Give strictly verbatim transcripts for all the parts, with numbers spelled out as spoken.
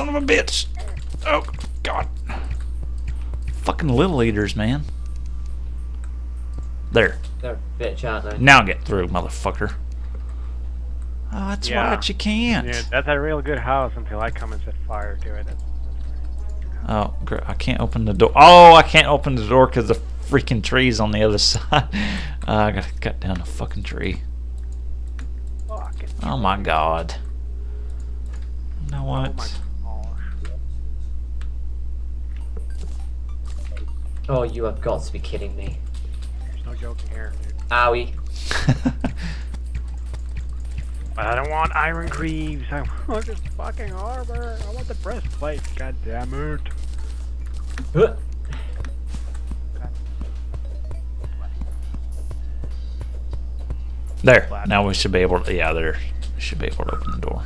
son of a bitch! Oh, God. Fucking little eaters, man. There. They're a bitch, aren't they? Now get through, motherfucker. Oh, that's Yeah. right, you can't. Yeah, that's a real good house until I come and set fire to it. That's, that's Oh, great. I can't open the door. Oh, I can't open the door because the freaking tree's on the other side. Uh, I gotta cut down the fucking tree. fucking Oh my God. You know what? Oh my gosh. Oh, you have got to be kidding me. There's no joking here, dude. Owie. But I don't want iron greaves. I want this fucking armor. I want the breastplate. God damn it. Huh. There. Now we should be able to. Yeah, there. We should be able to open the door.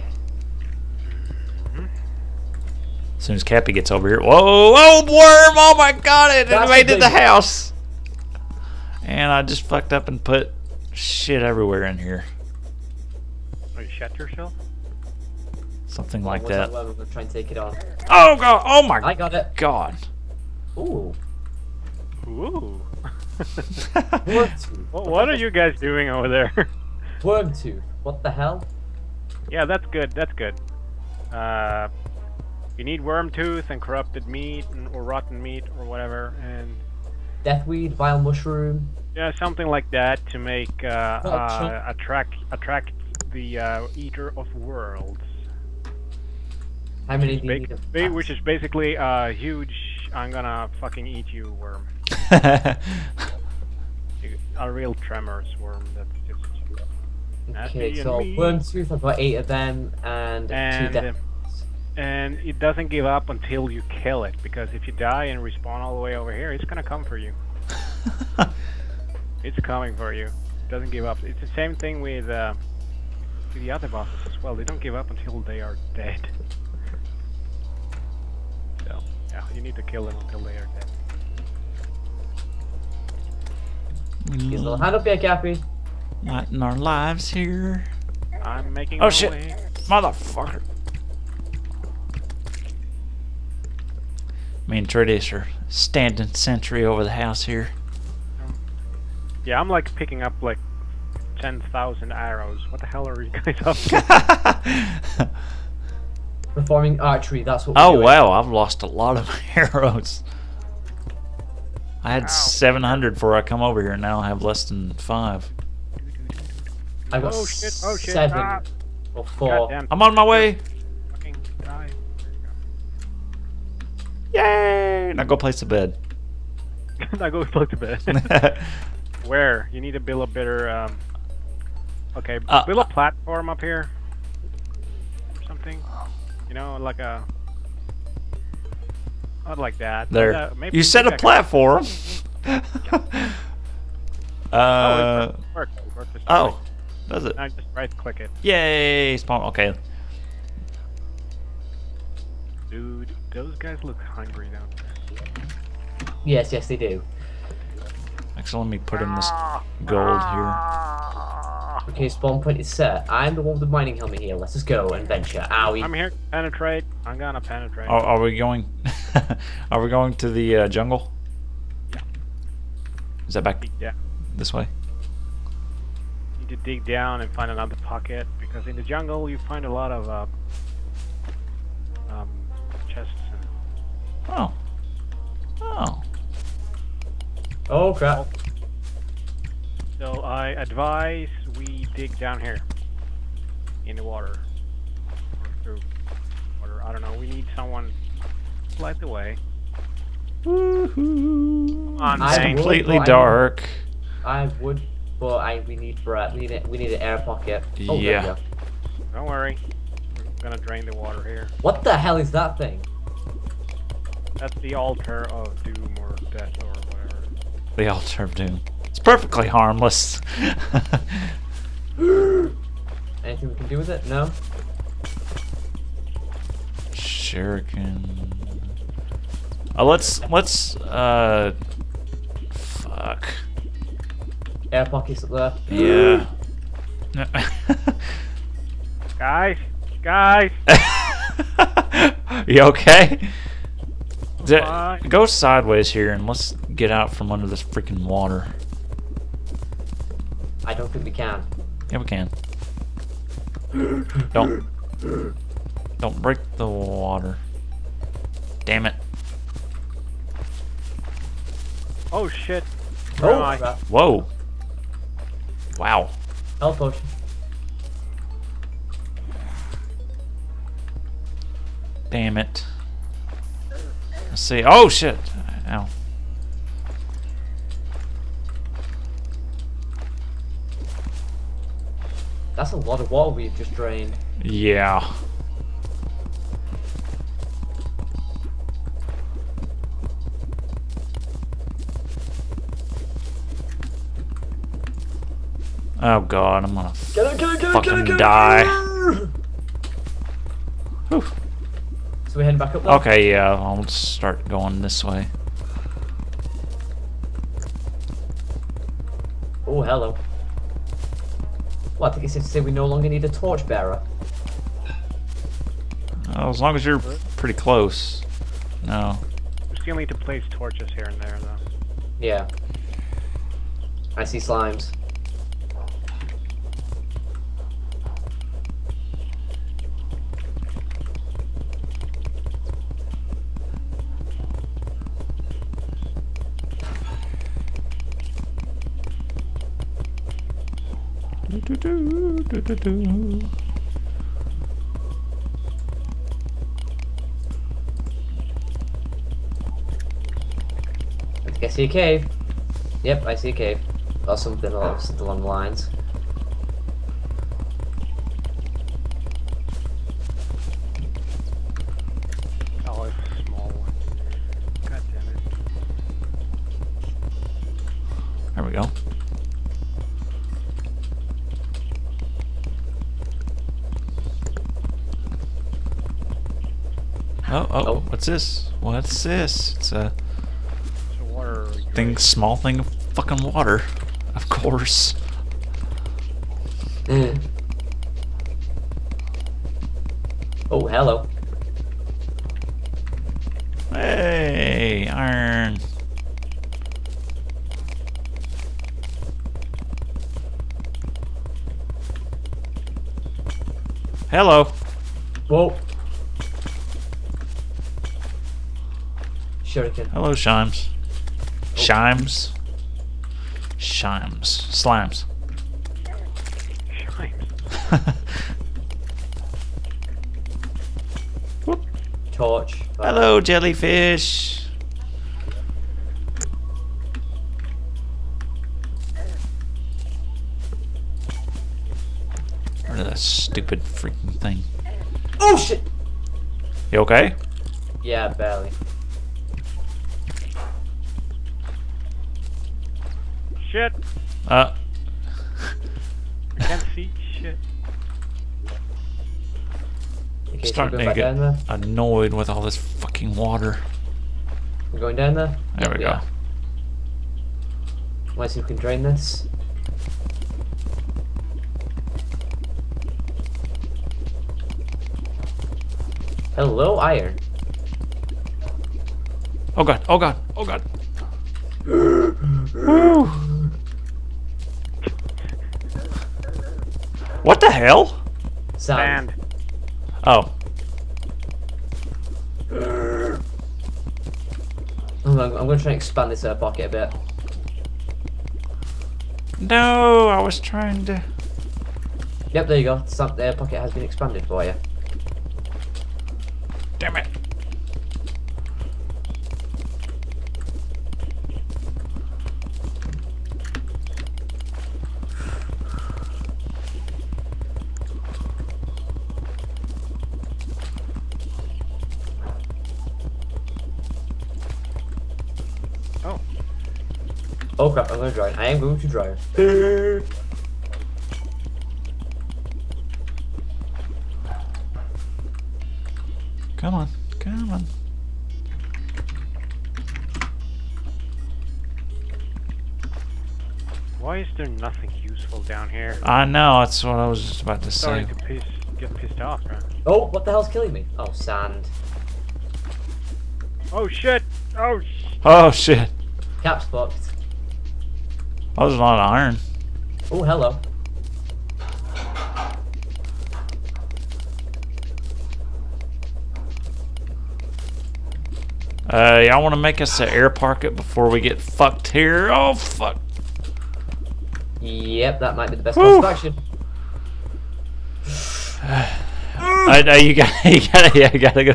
As soon as Cappy gets over here. Whoa, whoa, worm! Oh my God! It That's invaded a the big- house. And I just fucked up and put shit everywhere in here. Oh, you shut yourself? Something like What's that. level? We're trying to take it on. Oh God! Oh my I got it. God! Ooh. Ooh. Worm tooth. What, what are you guys doing over there? Worm tooth. What the hell? Yeah, that's good. That's good. Uh, you need worm tooth and corrupted meat and, or rotten meat or whatever, and Deathweed, vile mushroom. yeah, something like that to make uh, Oh, uh, chunk. attract attract the uh, eater of worlds. How many do you Ba- need of ba- that? which is basically a huge I'm gonna fucking eat you worm. A real tremors worm that's just nasty Okay, and so mean. worm tooth, I've got eight of them, and, And, two uh, death. and it doesn't give up until you kill it, because if you die and respawn all the way over here, it's gonna come for you. It's coming for you. It doesn't give up. It's the same thing with, uh, with the other bosses as well. They don't give up until they are dead. So, yeah, you need to kill them until they are dead. His little hand up here, Cappy. Lighting our lives here. I'm making Oh my shit! way. Motherfucker! Me and Tradish are standing sentry over the house here. Yeah, I'm like picking up like ten thousand arrows. What the hell are you guys up to? Performing archery, that's what we're Oh doing. wow, I've lost a lot of arrows. I had Ow. seven hundred before I come over here, and now I have less than five. I've got Oh shit, oh shit, seven ah. or four. Goddamn. I'm on my way. Fucking die. Yay! Now go place a bed. Now go plug to bed. Where? You need to build a better, um... Okay, Uh, build a platform up here. Or something. You know, like a... Not like that. There. Uh, maybe You set maybe a I can- platform. Oh, uh. it worked. It worked just Oh. right. Does it? Now just right click it. Yay! Spawn. Okay. Dude, those guys look hungry down there. Yes, yes, they do. Actually, let me put in this gold here. Okay, spawn point is set. I'm the one with the mining helmet here. Let's just go and venture. Owie. I'm here. Penetrate. I'm gonna penetrate. Are, are we going? Are we going to the uh, jungle? Yeah. Is that back Yeah. this way? Need to dig down and find another pocket, because in the jungle you find a lot of uh, um, chests and Oh. Oh. Oh crap. so I advise we dig down here in the water or through water. I don't know. We need someone to light the way. Woohoo! on, It's Zane. completely I- dark. I would, but I we need bread. We need it. We need an air pocket. Oh, there we Yeah. go. Don't worry. We're gonna drain the water here. What the hell is that thing? That's the altar of doom or death or whatever. The altar of doom. It's perfectly harmless. Anything we can do with it? No. Shuriken. Oh, let's let's uh. Fuck. Air pockets up there. Yeah. Guys, guys. You okay? D- Fine. go sideways here and let's get out from under this freaking water. I don't think we can. Yeah, we can. Don't. Don't break the water. Damn it. Oh shit. Where am Oh, I? crap. Whoa. Wow. Health potion. Damn it. Let's see. Oh shit. Ow. That's a lot of water we've just drained. Yeah. Oh god, I'm gonna Get it, get it, get it, fucking get it, get it, die. get it. Whew. So we're heading back up there? Okay, yeah, I'll just start going this way. Oh, hello. Well, I think it's safe to say we no longer need a torchbearer. Uh, as long as you're pretty close. No. We still need to place torches here and there, though. Yeah. I see slimes. Do, do, do, do, do. I think I see a cave. Yep, I see a cave. Or something along, something along the lines. Oh, it's a small one. God damn it. There we go. Oh, oh, Oh. what's this? What's this? It's a It's a water. thing, small thing of fucking water. Of course. Mm. Oh, hello. Hey, iron. Hello. Whoa. Shuriken. Hello, Shimes. Shimes. Shimes. Slimes. Shines. Whoop. Torch. Hello, jellyfish. Rid of that stupid freaking thing. Oh shit! You okay? Yeah, barely. Shit! Uh. I can't see shit. Okay, so we're Starting going to back down there. get annoyed with all this fucking water. We're going down there? There Yep, we go. are. Let's see if we can drain this. Hello, iron. Oh god, oh god, oh god. Woo. What the hell? Sand. Sand. Oh. I'm, I'm going to try and expand this uh, pocket a bit. No, I was trying to... Yep, there you go. Sand, the pocket has been expanded for you. Damn it. Oh. Oh crap, I'm going to drown. I am going to drown. Come on, come on. Why is there nothing useful down here? I know, that's what I was just about to say. Starting to piss, get pissed off, right? Oh, what the hell's killing me? Oh, sand. Oh shit! Oh sh Oh shit. Cap's fucked. Oh, there's a lot of iron. Oh, hello. Uh, y'all want to make us an air pocket before we get fucked here? Oh, fuck. Yep, that might be the best Woo. course of action. I know you got, you gotta, yeah, you gotta go.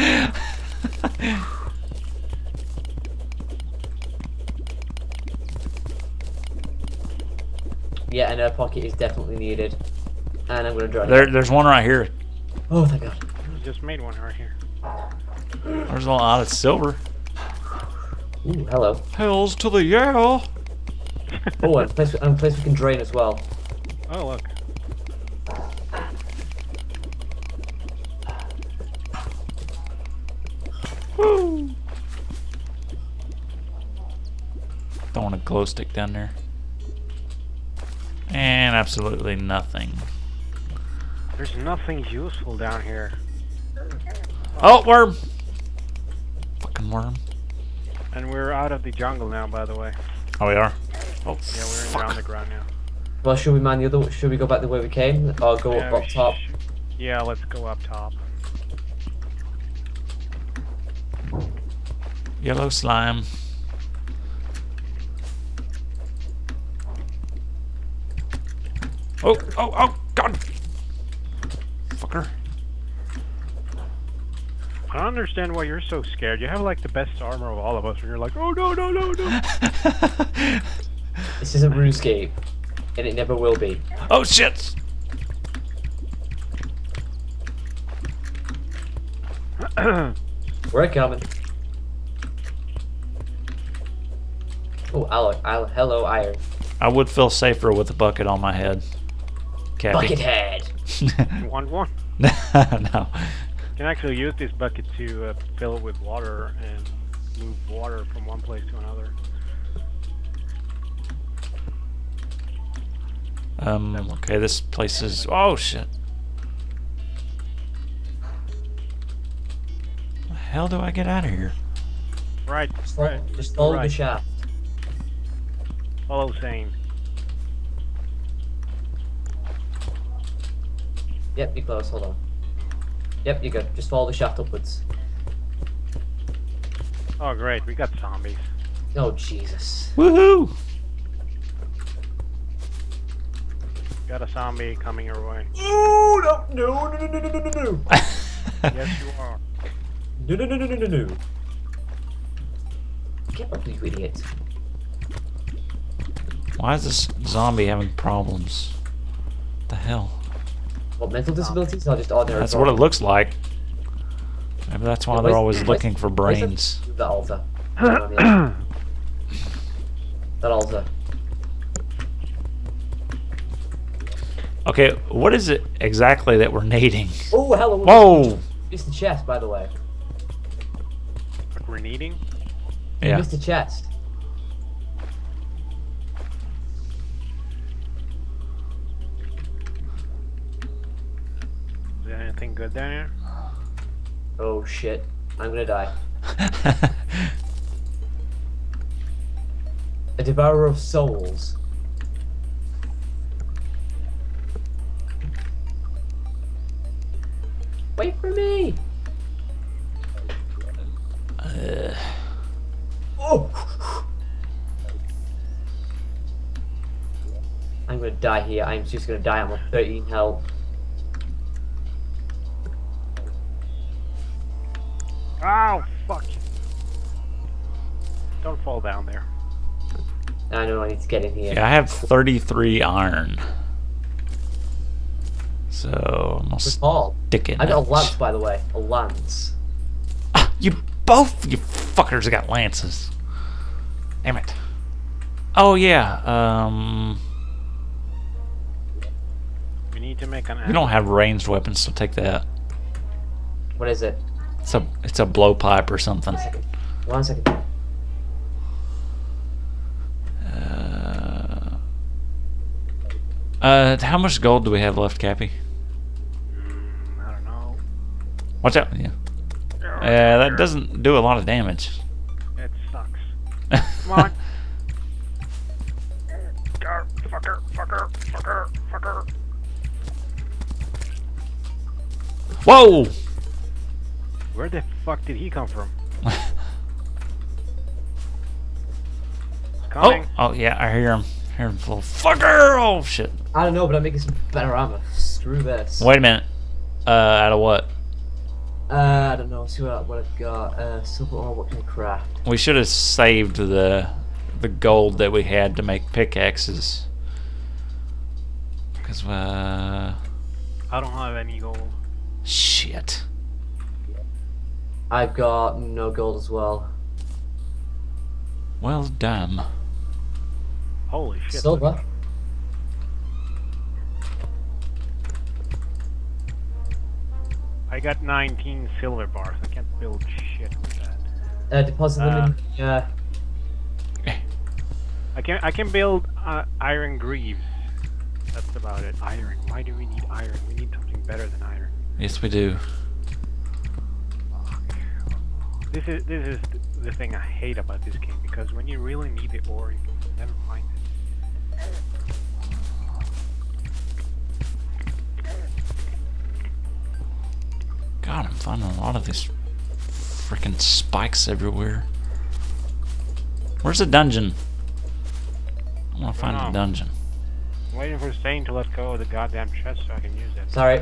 Yeah, an air pocket is definitely needed. And I'm gonna draw it. There, there's one right here. Oh, thank God. just made one right here. There's a lot of silver. Ooh, hello. Hells to the yeah. Oh, and a place, and a place we can drain as well. Oh look. Woo. Don't want a glow stick down there. And absolutely nothing. There's nothing useful down here. Oh, worm! Fucking worm. And we're out of the jungle now, by the way. Oh, we are? Oh, Yeah, we're in fuck. on the ground now. Well, should we man the other? Should we go back the way we came, or go Yeah, up, we up top? sh- Yeah, let's go up top. Yellow slime. Oh, oh, oh, God! Fucker. I don't understand why you're so scared. You have like the best armor of all of us, and you're like, oh no, no, no, no. This isn't RuneScape, and it never will be. Oh, shit! We're coming. Oh, hello, hello, hello, iron. I would feel safer with a bucket on my head. Cappy. Buckethead. You want one? No. You can actually use this bucket to uh, fill it with water and move water from one place to another. Um, okay, this place is... Oh, shit. How the hell do I get out of here? Right, Just, right. follow, just follow right. the shaft. Follow Zane. Yep, you're close. Hold on. Yep, you're good. Just follow the shaft upwards. Oh great, we got zombies. Oh, Jesus. Woohoo! Got a zombie coming your way. Ooh, no, no, no, no, no, no, no, no. Yes, you are. No, no, no, no, no, no, no. Get up, you idiot. Why is this zombie having problems? What the hell? What, mental disabilities or just ordinary That's what it problems? looks like. Maybe that's why Yeah, they're where's- always where's- looking for where's the- brains. That altar. That altar. Okay, what is it exactly that we're nading? Oh, hello. Whoa! Missed the chest, by the way. What we're needing? You Yeah. missed the chest. Is there anything good down here? Oh, shit. I'm gonna die. A devourer of souls. Wait for me! Uh, Oh! I'm gonna die here. I'm just gonna die. I'm on thirteen health. Ow! Fuck! Don't fall down there. I know I need to get in here. yeah, I have thirty-three iron. So, I'm gonna Where's Paul? stick it. I got a in. lance, by the way. A lance. Ah, you both, you fuckers got lances. Damn it. Oh, yeah, um... We need to make an. you don't have ranged weapons, so take that. What is it? It's a, it's a blowpipe or something. One second. One second. Uh, uh, how much gold do we have left, Cappy? Mm, I don't know. Watch out. Yeah. Yeah, that doesn't do a lot of damage. It sucks. Come on. Gar, fucker, fucker, fucker, fucker. Whoa! Where the fuck did he come from? He's Oh, coming. oh yeah, I hear him. I hear him, little fucker! Oh shit! I don't know, but I'm making some better armor. Screw this. Wait a minute. Uh, out of what? Uh, I don't know. See what, what I've got. Uh, silver ore. What can I craft? We should have saved the the gold that we had to make pickaxes. Cause uh, I don't have any gold. shit. I've got no gold as well. Well, damn. Holy shit. Silver. I got nineteen silver bars. I can't build shit with that. Uh, deposit them in. Uh, I can I can build uh, iron greaves. That's about it. Iron. Why do we need iron? We need something better than iron. Yes, we do. This is this is the thing I hate about this game, because when you really need the ore, you can never find it. God, I'm finding a lot of these freaking spikes everywhere. Where's the dungeon? I want to find know. the dungeon. I'm waiting for Stain to let go of the goddamn chest so I can use it. sorry.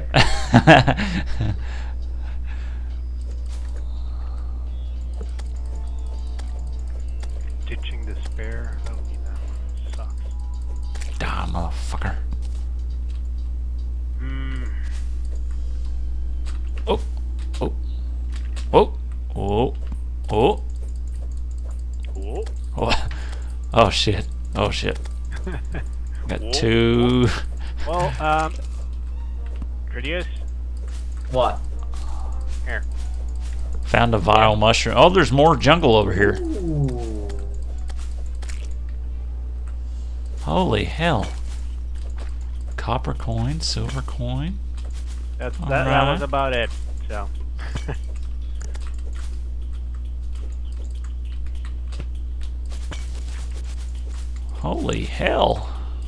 Ditching despair. I don't need that one. Sucks. Die, motherfucker. Hmm. Oh, oh, oh, oh, oh, Cool. oh, oh shit, oh shit. Got two. Well, um, Tridius, What? here. Found a vile mushroom. Oh, there's more jungle over here. Ooh. Holy hell. Copper coin, silver coin. That's All that. That was right. about it. So. Holy hell.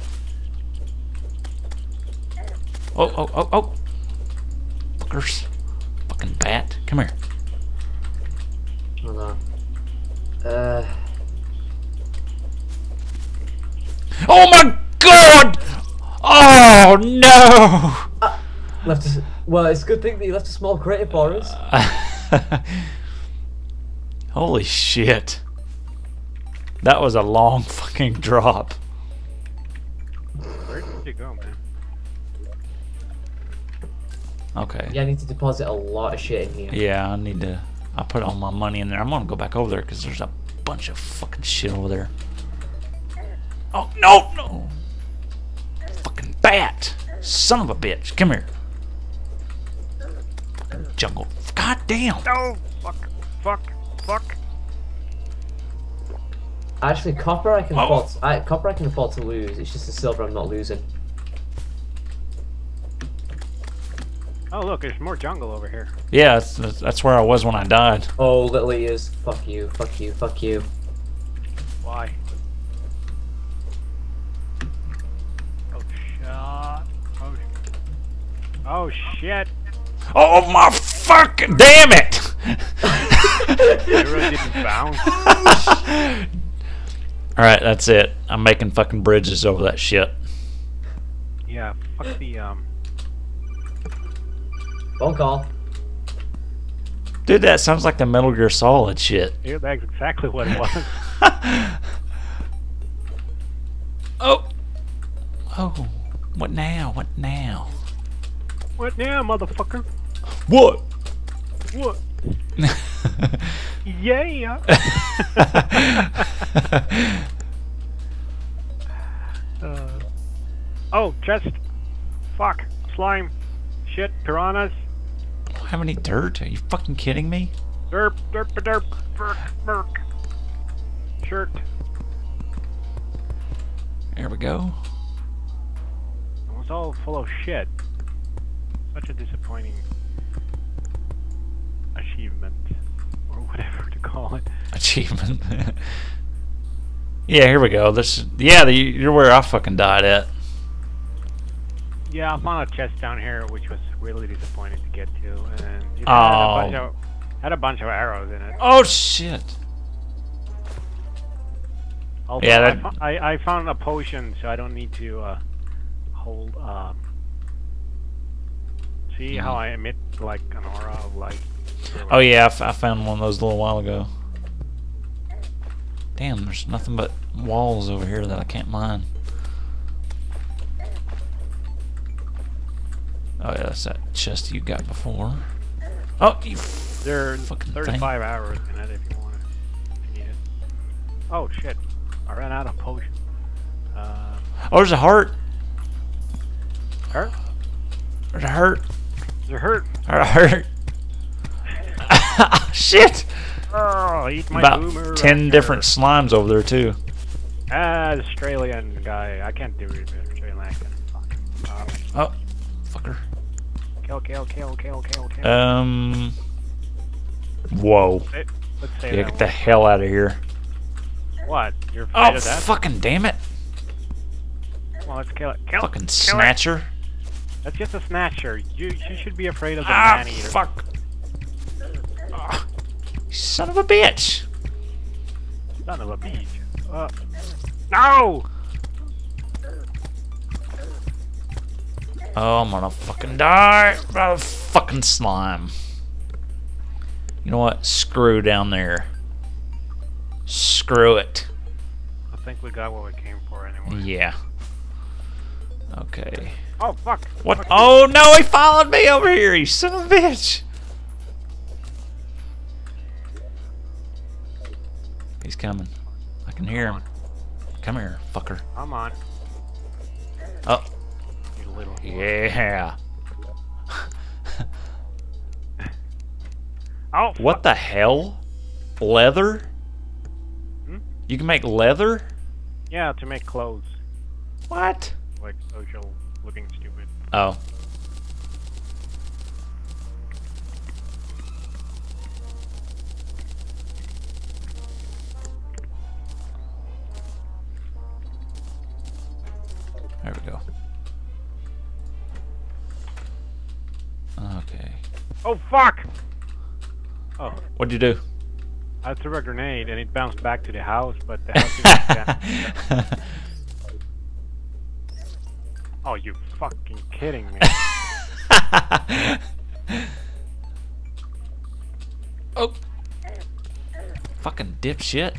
Oh, oh, oh, oh. Fuckers. Fucking bat. Come here. Hold on. Uh. Oh my god! Oh no! Left us. Well, it's a good thing that you left a small crater for us. Holy shit. That was a long fucking drop. Where did you go, man? Okay. Yeah, I need to deposit a lot of shit in here. Yeah, I need to. I put all my money in there. I'm gonna go back over there because there's a bunch of fucking shit over there. Oh no, no! Fucking bat! Son of a bitch! Come here. Fucking jungle. God damn! No! Fuck! Fuck! Fuck! Actually, copper I can Oh. afford. To, I, copper I can afford to lose. It's just the silver I'm not losing. Oh look, there's more jungle over here. Yeah, that's, that's where I was when I died. Oh, little ears. Fuck you. Fuck you. Fuck you. Why? Oh shit! Oh, sh- oh shit! Oh my fucking damn it! Zero didn't bounce. Alright, that's it. I'm making fucking bridges over that shit. Yeah, fuck the um. Phone call. Dude, that sounds like the Metal Gear Solid shit. Yeah, that's exactly what it was. Oh! Oh, what now? What now? What now, motherfucker? What? What? Yeah. uh, oh, chest. Fuck. Slime. Shit. Piranhas. I don't have any dirt. Are you fucking kidding me? Derp. Derp. Derp. Burk. Burk. Shirt. There we go. It was all full of shit. Such a disappointing achievement. Achievement. Yeah, here we go. This, yeah, the, you're where I fucking died at. Yeah, I found a chest down here, which was really disappointing to get to, and it Oh. had a bunch of had a bunch of arrows in it. Oh shit! Although Yeah, I, that- fo- I I found a potion, so I don't need to uh, hold. Um, see how Mhm. I emit like an aura of light. Oh yeah, I, f I found one of those a little while ago. Damn, there's nothing but walls over here that I can't mine. Oh yeah, that's that chest you got before. Oh, you There are fucking thing. thirty-five hours in it if you want it. If you need it. Oh shit! I ran out of potion. Uh, Oh, there's a heart. hurt? There's a heart. Does it hurt? There's a heart. Shit! Oh, eat my About boomer ten right different there. slimes over there too. Ah, Australian guy. I can't do it. Australian accent. Fuck. Um, Oh, fucker. kill, kill, kill, kill, kill, kill. Um. Whoa. Say- Let's say Yeah, that get the one. hell out of here. What? You're afraid Oh, of that? fucking damn it. Come on, let's kill it. Kill Fucking kill snatcher. It. That's just a snatcher. You you should be afraid of the Ah, man eater. fuck. Ah, son of a bitch. Son of a beach. Uh, no! Oh, I'm gonna fucking die by a fucking slime. You know what? Screw down there. Screw it. I think we got what we came for anyway. Yeah. Okay. Oh, fuck. What? Fuck Oh no, he followed me over here, you son of a bitch. He's coming. I can hear him. Come here, fucker. you. Come on. Oh, You little whore. yeah. Oh, What the hell? Leather? Hmm? You can make leather? Yeah, to make clothes. What? Like social looking stupid. Oh. There we go. Okay. Oh, fuck! Oh, What'd you do? I threw a grenade and it bounced back to the house, but the house didn't stand. Oh, you fucking kidding me. Oh. Fucking dipshit.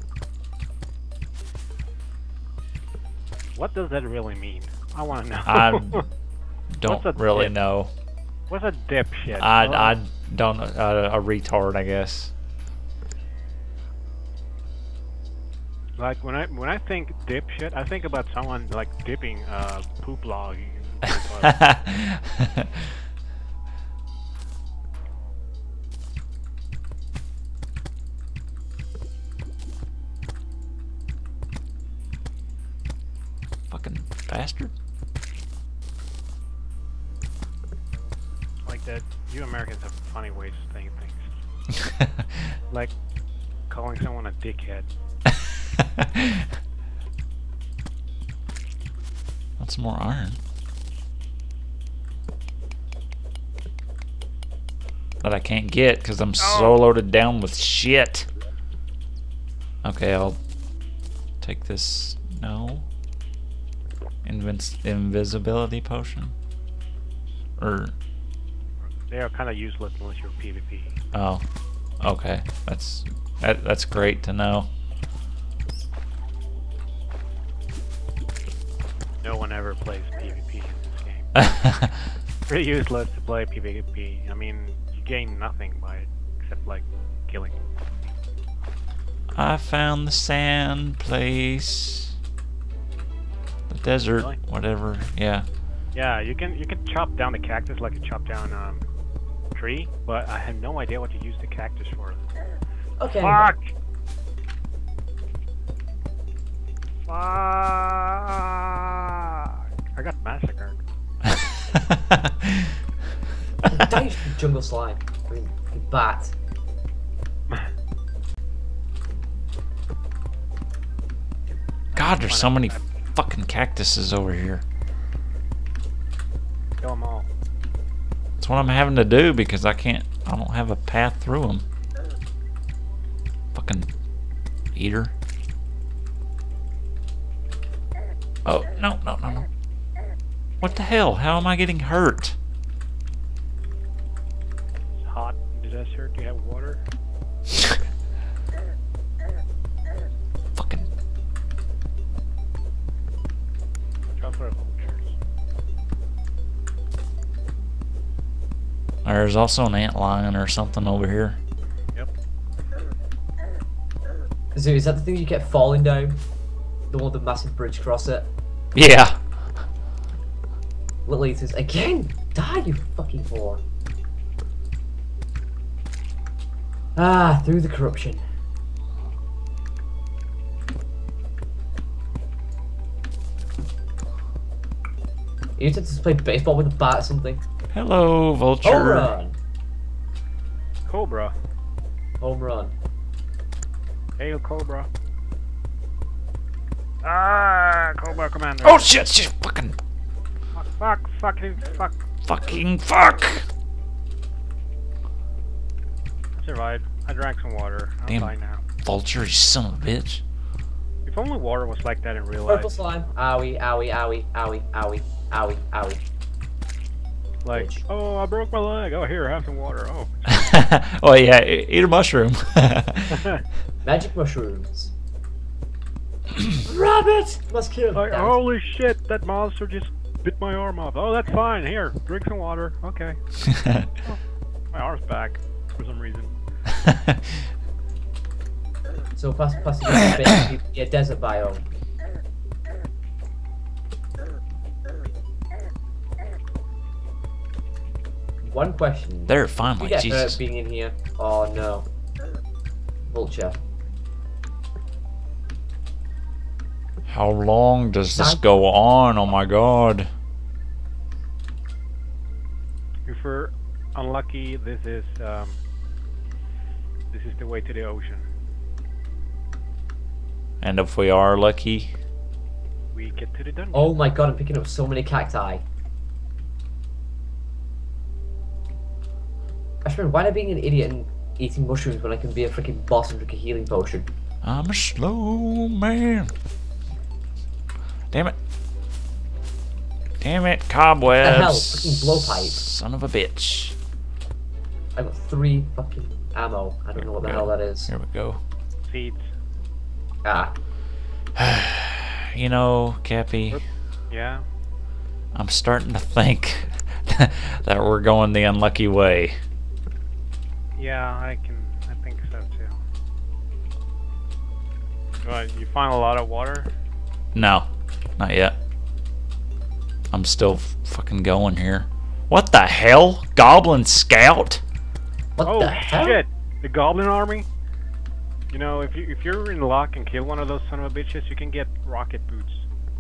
What does that really mean? I want to know. I What's don't a really dip? know. What's a dipshit? I, Oh, I don't know. Uh, a retard, I guess. Like when I when I think dipshit, I think about someone like dipping uh, poop log. in the toilet. Fucking bastard. Like that, you Americans have funny ways of saying things. Like calling someone a dickhead. Want some more iron? That I can't get because I'm so Oh. loaded down with shit. Okay, I'll take this. No. Invis invisibility potion? Or. They are kind of useless unless you're PvP. Oh. Okay. That's that, that's great to know. No one ever plays PvP in this game. Pretty useless to play PvP. I mean, you gain nothing by it except like killing. I found the sand place. The desert, Really? whatever. Yeah. Yeah, you can you can chop down the cactus like you chop down um tree, but I have no idea what to use the cactus for. Okay. Fuck! Fuck! I got massacred. Die, you jungle slime. I mean, you bat. God, there's so many fucking cactuses over here. Kill them all. That's what I'm having to do because I can't. I don't have a path through them. Fucking eater. Oh no no no no! What the hell? How am I getting hurt? It's hot in the desert. Do you have water? Fucking. Watch out for the vultures. There's also an antlion or something over here. Yep. So is that the thing you kept falling down? The one with the massive bridge across it? Yeah. Little eaters. Again! Die, you fucking whore. Ah, through the corruption. You just to play baseball with a bat or something. Hello, vulture. Home run! Cobra. Home run. Hail Cobra. Ah, Cobra Commander. Oh shit! Shit! Fucking. Fuck, fuck, fucking, fuck. Fucking fuck! I survived. I drank some water. I'm Damn. fine now. Vulture, you son of a bitch. If only water was like that in real Purple life. slime. Owie, owie, owie, owie, owie, owie, owie. Like, Bitch. oh, I broke my leg. Oh, here, have some water. Oh. Oh yeah, e- eat a mushroom. Magic mushrooms. Rabbit! Must kill. Like, Damn it. holy shit, that monster just bit my arm off. Oh, that's fine. Here, drink some water. Okay. Oh, my arm's back for some reason. So pass, pass it basically a desert biome. One question. There, You finally, get Jesus. hurt being in here? Oh no. Vulture. How long does this Time- go on? Oh my god. If we're unlucky, this is um, this is the way to the ocean. And if we are lucky, We get to the dungeon. Oh my god, I'm picking up so many cacti. Ashman, why am I being an idiot and eating mushrooms when I can be a freaking boss and drink a healing potion? I'm a slow man. Damn it. Damn it, cobwebs. The hell? Freaking blowpipe. Son of a bitch. I got three fucking ammo. I don't know what the Good. hell that is. Here we go. Seeds. Ah. You know, Cappy, Yeah. I'm starting to think that we're going the unlucky way. Yeah, I can. I think so too. What, you find a lot of water? No, not yet. I'm still f- fucking going here. What the hell? Goblin Scout? What oh the hell? shit! The Goblin Army. You know, if you if you're in luck and kill one of those son of a bitches, you can get rocket boots.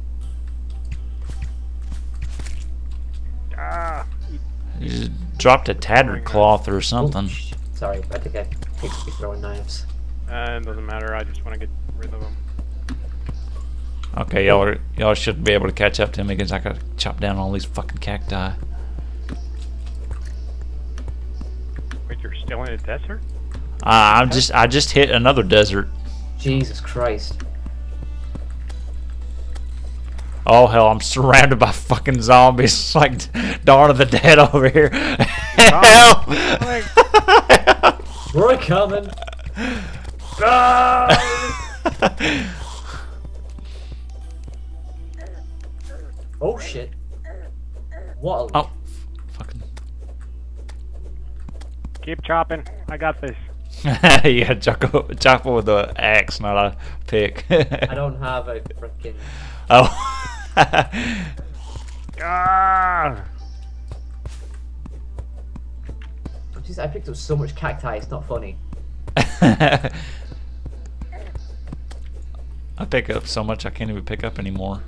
Ah! You just dropped a tattered cloth or Oh, something. sh- sorry, I think I hate to be throwing knives. Uh, it doesn't matter. I just want to get rid of them. Okay, y'all are- y'all should be able to catch up to me because I gotta chop down all these fucking cacti. Wait, you're still in the desert? Uh, I'm just I just hit another desert. Jesus Christ. Oh hell, I'm surrounded by fucking zombies like Dawn of the Dead over here. Help! We're coming. Oh shit. What a Oh, fucking. Keep chopping. I got this. You gotta chop, chop with the axe, not a pick. I don't have a freaking. Oh. Ah! Jeez, I picked up so much cacti, it's not funny. I pick up so much I can't even pick up anymore.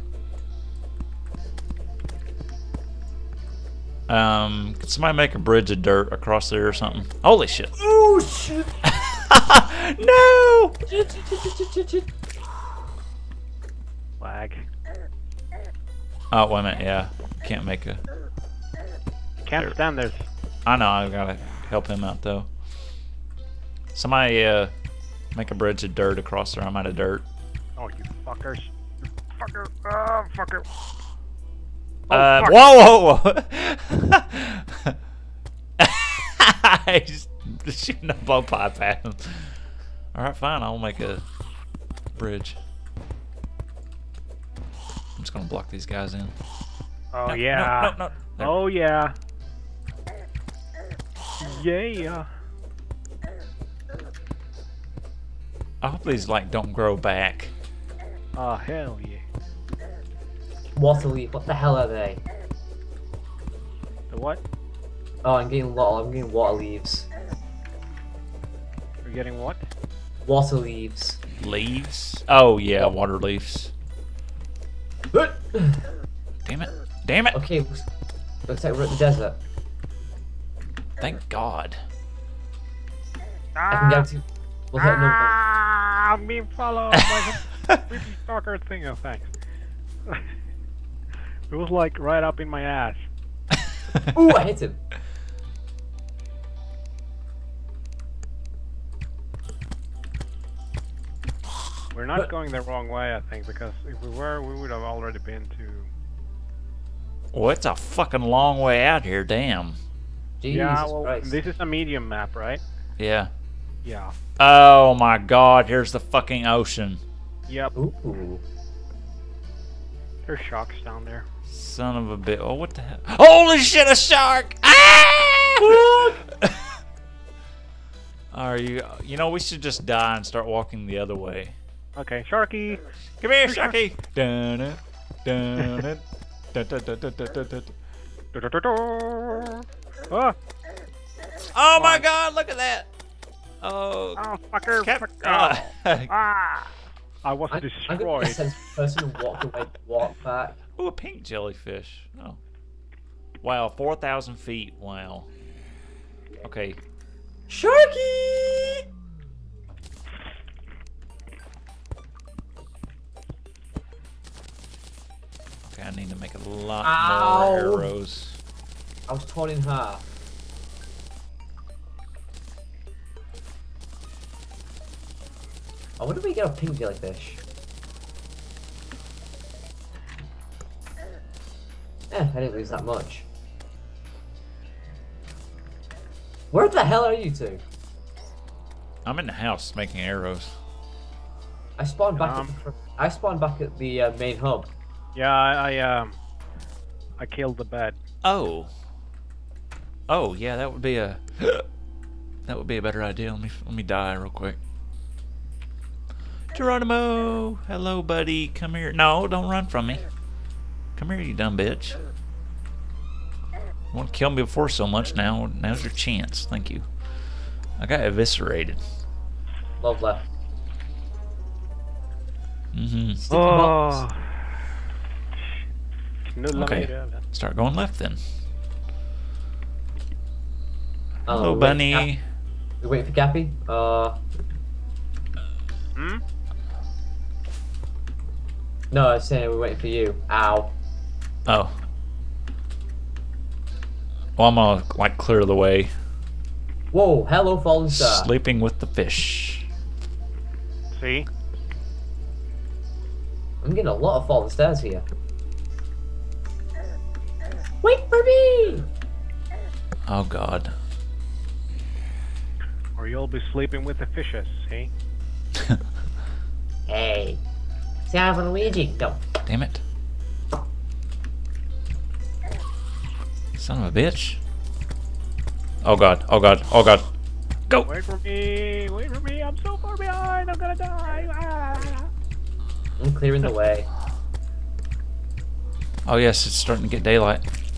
Um, can somebody make a bridge of dirt across there or something? Holy shit. Oh shit! No! Lag. Oh, wait a minute. Yeah. Can't make a... Can't There. stand this. I know. I gotta help him out, though. Somebody uh, make a bridge of dirt across there. I'm out of dirt. Oh, you fuckers. You fucker. Oh, fucker. Oh, uh, fuck. whoa, whoa, whoa. I just shooting a blow pipe at him. Alright, fine. I'll make a bridge. I'm just gonna block these guys in. Oh, No, yeah. No, no, no. There. Oh, yeah. Yeah. I hope these like don't grow back. Oh, hell yeah. Water leaf. What the hell are they? The what? Oh, I'm getting lot. I'm getting water leaves. You're getting what? Water leaves. Leaves? Oh yeah, water leaves. Damn it! Damn it! Okay, looks, looks like we're at the desert. Thank God. I can get to. We'll hit number. Ah, I'm being followed by the creepy stalker thing. Oh, thanks. It was like right up in my ass. Ooh, I hit him. We're not going the wrong way, I think, because if we were, we would have already been to. Well, it's a fucking long way out here. Damn. Jesus yeah, well, Christ. this is a medium map, right? Yeah. Yeah. Oh my God! Here's the fucking ocean. Yep. Ooh. There's sharks down there. Son of a bit. Oh, what the hell? Holy shit! A shark! Ah! Are you? You know, we should just die and start walking the other way. Okay, Sharky. Come here, Sharky. Dun it, dun it, dun dun dun dun dun dun. Oh, Oh my God! Look at that. Oh. oh fucker. Cap- fuck, uh, ah. I was I, I'm gonna be a destroyed. sensitive person who walked away, walked back. Ooh, a pink jellyfish. Oh. Wow, four thousand feet. Wow. Okay. Sharky! Okay, I need to make a lot Ow. more arrows. I was torn in half. I wonder if we get a pink jellyfish. Eh, I didn't lose that much. Where the hell are you two? I'm in the house making arrows. I spawned back. Um. at the, I spawned back at the uh, main hub. Yeah, I, I um, I killed the bed. Oh. Oh yeah, that would be a that would be a better idea. Let me let me die real quick. Geronimo, hello, buddy. Come here. No, don't run from me. Come here, you dumb bitch. You want to kill me before so much? Now, now's your chance. Thank you. I got eviscerated. Lovely. Mm-hmm. Sticky box. Knulla Okay. mig i röven. Start going left then. Oh, Hello, wait, bunny. Gap- We waiting for Gappy? Uh, Hmm? no, I was saying we're waiting for you. Ow. Oh. Well, I'm gonna like clear the way. Whoa, hello, fallen star. Sleeping with the fish. See? I'm getting a lot of fallen stars here. Wait for me! Oh God. Or you'll be sleeping with the fishes, see? Hey. See, I have a Luigi. No. Damn it. Son of a bitch. Oh God. Oh God. Oh God. Go. Wait for me! Wait for me! I'm so far behind! I'm gonna die! Ah. I'm clearing the way. Oh yes, it's starting to get daylight.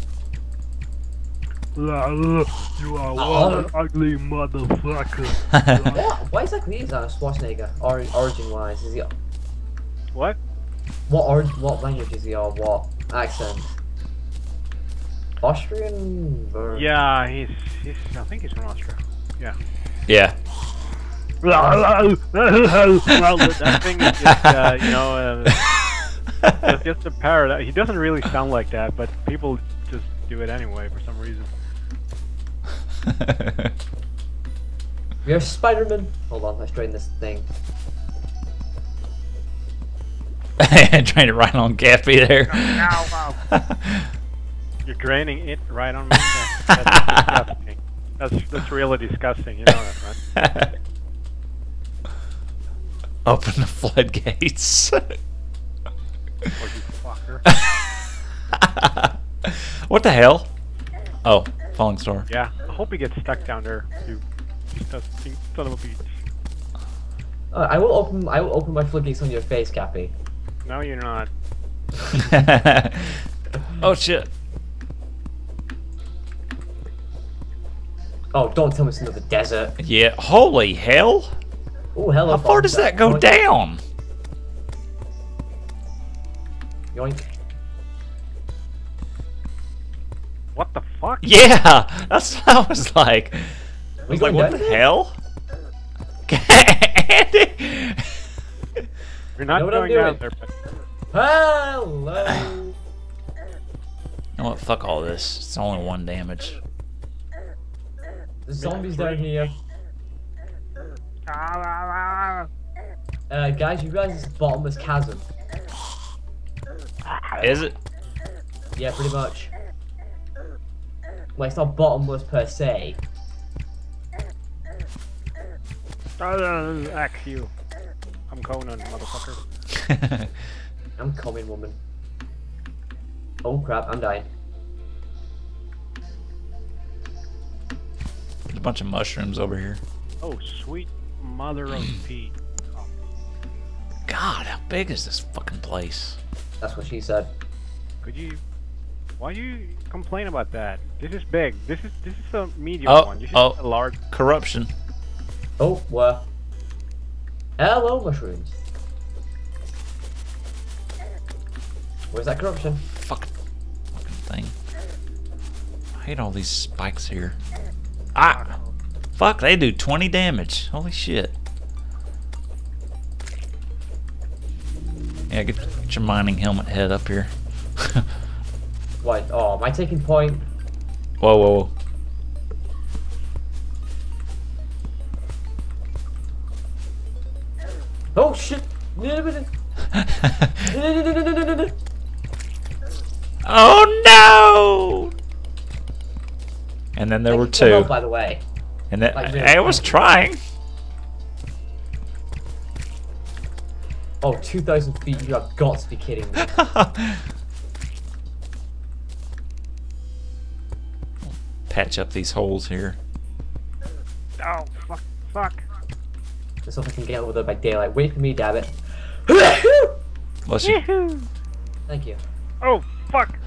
You are one ugly motherfucker. What? Why exactly is Arnold Schwarzenegger? Or, origin-wise, is he? What? What orig? What language is he? Or what accent? Austrian? Or... Yeah, he's, he's. I think he's from Austria. Yeah. Yeah. Well, that thing is just, uh, you know, uh, It's just a parrot. He doesn't really sound like that, but people just do it anyway for some reason. You're Spider-Man. Hold on, let's drain this thing. Trying to ride on Gaffy there. You're draining it right on me. That's, that's disgusting. That's that's really disgusting. You know that, right? Open the floodgates. Oh, you fucker. What the hell? Oh, falling star. Yeah, I hope he gets stuck down there. You disgusting son of a bitch. Uh, I will open. I will open my floodgates on your face, Cappy. No, you're not. Oh shit. Oh, don't tell me it's another desert. Yeah, holy hell. Oh, hello. How far Bob. does that go Yoink. down? Yoink. What the fuck? Yeah, that's what I was like. I We was like, going what down the there? hell? Andy! We're not know what I'm going down doing? there, but Hello. You know what? Fuck all this. It's only one damage. There's zombies down here. Uh, guys, you realize it's a bottomless chasm? Is it? Yeah, pretty much. Well, it's not bottomless per se. uh, axe you. I'm Conan, motherfucker. I'm coming, woman. Oh crap, I'm dying. There's a bunch of mushrooms over here. Oh, sweet mother of Pete. Oh. God, how big is this fucking place? That's what she said. Could you? Why you complain about that? This is big. This is this is a medium Oh, one. You should oh. have a large. Corruption. Oh, what? Hello, mushrooms. Where's that corruption? Fuck. Fucking thing. I hate all these spikes here. Ah! Fuck, they do twenty damage. Holy shit. Yeah, get, get your mining helmet head up here. What? Oh, am I taking point? Whoa, whoa, whoa. Oh shit! Oh no! And then there Thank were you for help, two. by the way. And then Like, really, I was thank you. trying. Oh, two thousand feet, you have got to be kidding me. Patch up these holes here. Oh fuck! Fuck! Let's see if I can get over there by daylight. Wait for me, damn it. Bless you. Yahoo! Thank you. Oh fuck!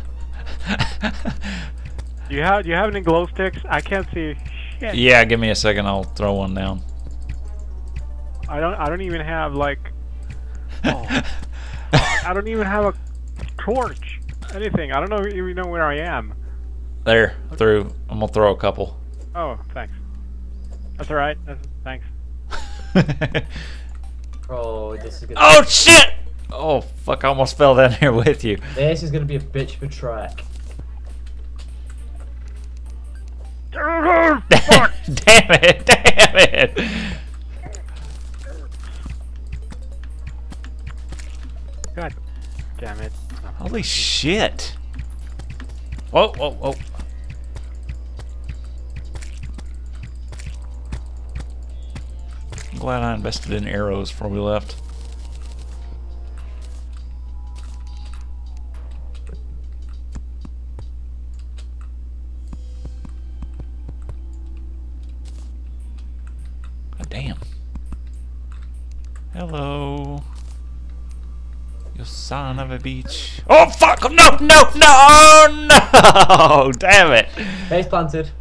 Do you have do you have any glow sticks? I can't see shit. Yeah, give me a second. I'll throw one down. I don't I don't even have like. Oh. I don't even have a torch. Anything. I don't know even know where I am. There, through. I'm gonna throw a couple. Oh, thanks. That's alright. That's, thanks. Oh, this is gonna. Oh shit! Oh fuck! I almost fell down here with you. This is gonna be a bitch of a track. Fuck! Damn it! Damn it! God damn it. Holy shit! Whoa, whoa, whoa! I'm glad I invested in arrows before we left. God damn. Hello. You son of a beach. Oh fuck! No, no, no! Oh no! Damn it! Base planted.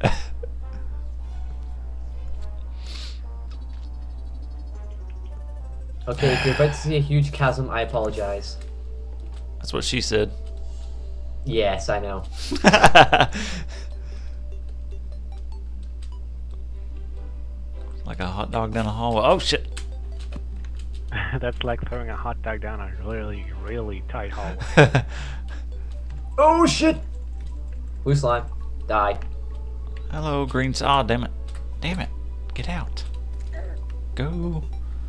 Okay, if you're about to see a huge chasm, I apologize. That's what she said. Yes, I know. Like a hot dog down a hallway. Oh shit! That's like throwing a hot dog down a really, really tight hallway. Oh shit! Blue slime. Die. Hello, green. Oh, damn it. Damn it. Get out. Go.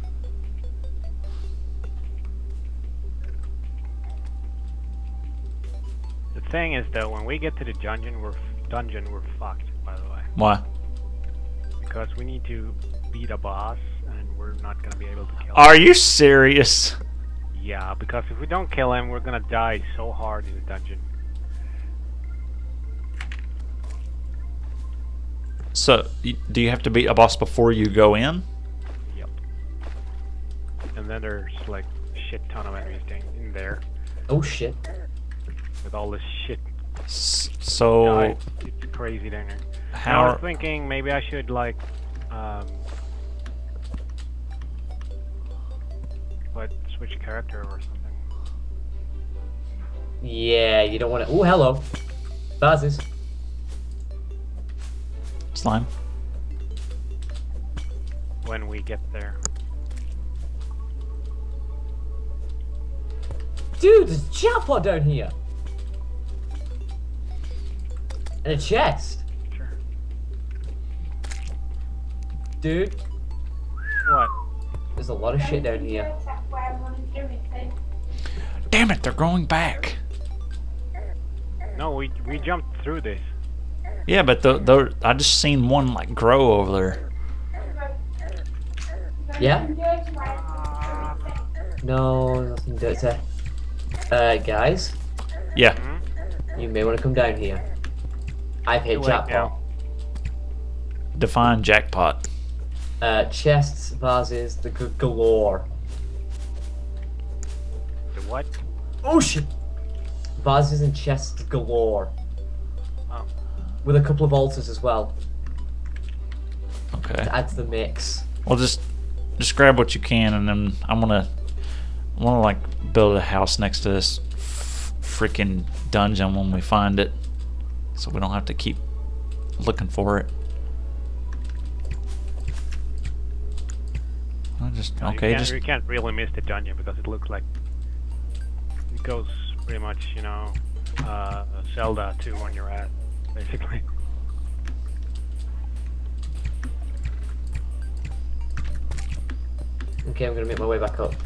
The thing is, though, when we get to the dungeon, we're dungeon, we're fucked. By the way, Why? because we need to beat a boss, and we're not gonna be able to kill him. Are you serious? Yeah, because if we don't kill him, we're gonna die so hard in the dungeon. So, y- do you have to beat a boss before you go in? Yep. And then there's like a shit ton of enemies in- in there Oh shit. with all this shit. S- So, No, it's, it's crazy down there. I how? was thinking maybe I should like um what switch character or something. Yeah, you don't want to. Oh, hello. Buzzes. Slime? When we get there. Dude, there's a jackpot down here. And a chest. Sure. Dude, What? there's a lot of shit down here. Damn it, they're going back. No, we we jumped through this. Yeah, but the, the, I just seen one like grow over there. Yeah? No, nothing dirty. Uh, guys, Yeah. Hmm? you may want to come down here. I've hit Too late jackpot. now. Define jackpot. Uh, chests, vases, the g- galore. The what? Oh shit! Vases and chests galore. Oh. With a couple of altars as well Okay. to add to the mix. Well, just just grab what you can, and then I'm gonna I wanna like build a house next to this f- freaking dungeon when we find it, so we don't have to keep looking for it. I just No, okay. you can't, Just you can't really miss the dungeon because it looks like it goes pretty much, you know, uh, Zelda to when you're at, basically. Okay, I'm gonna make my way back up.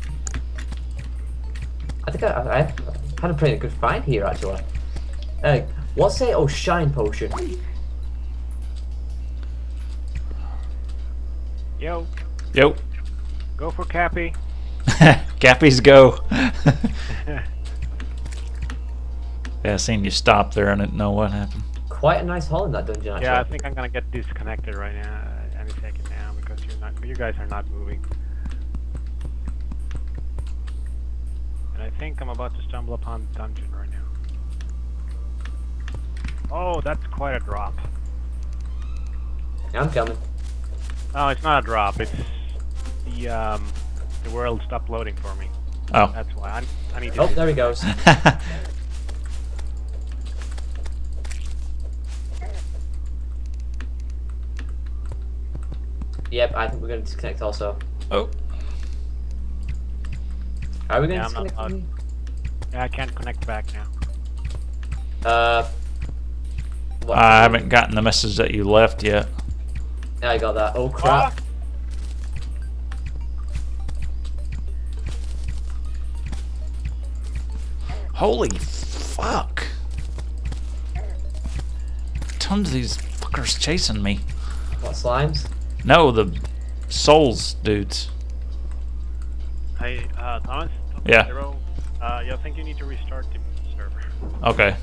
I think I, I, I had a pretty good find here actually. Uh, what's it? Oh, shine potion. Yo, yo, go for Cappy. Cappies go. Yeah, I seen you stop there. I didn't know what happened. Quite a nice hall in that dungeon actually. Yeah, I think I'm gonna get disconnected right now, uh, any second now, because you're not, you guys are not moving. And I think I'm about to stumble upon the dungeon right now. Oh, that's quite a drop. I'm coming. No, it's not a drop. It's the um, the world stopped loading for me. Oh. That's why I, I need to. Oh, there he goes. Yep, I think we're gonna disconnect also. Oh. Are we gonna Yeah, I'm not disconnect? allowed. me? Yeah, I can't connect back now. Uh. What? I haven't gotten the message that you left yet. Yeah, I got that. Oh crap. Holy fuck. Tons of these fuckers chasing me. What slimes? No, the souls dudes. Hey, uh, Thomas. Yeah. Zero. Uh, yeah, I think you need to restart the server. Okay.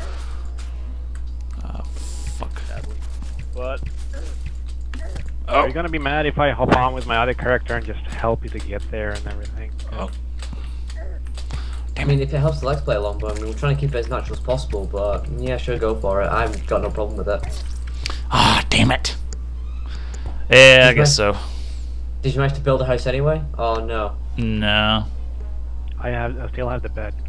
Oh, fuck. Sadly. But Oh. are you gonna be mad if I hop on with my other character and just help you to get there and everything? Oh. I mean, if it helps the Let's Play along, but I mean, we're trying to keep it as natural as possible, but yeah, sure, go for it. I've got no problem with it. Ah, damn it. Yeah, I Did guess my- so. Did you manage to build a house anyway? Oh no. No. I have, I still have the bed.